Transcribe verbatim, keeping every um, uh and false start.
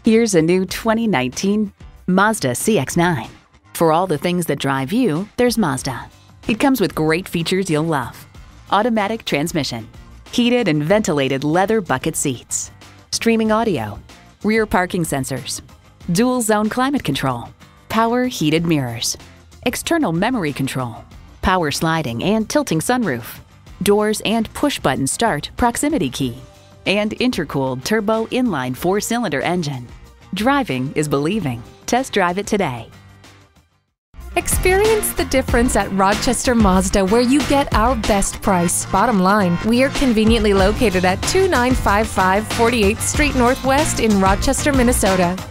Here's a new twenty nineteen Mazda C X nine. For all the things that drive you, there's Mazda. It comes with great features you'll love. Automatic transmission, heated and ventilated leather bucket seats, streaming audio, rear parking sensors, dual zone climate control, power heated mirrors, external memory control, power sliding and tilting sunroof, doors and push-button start proximity key, and intercooled turbo inline four-cylinder engine. Driving is believing. Test drive it today. Experience the difference at Rochester Mazda, where you get our best price. Bottom line, we are conveniently located at two nine five five forty-eighth Street Northwest in Rochester, Minnesota.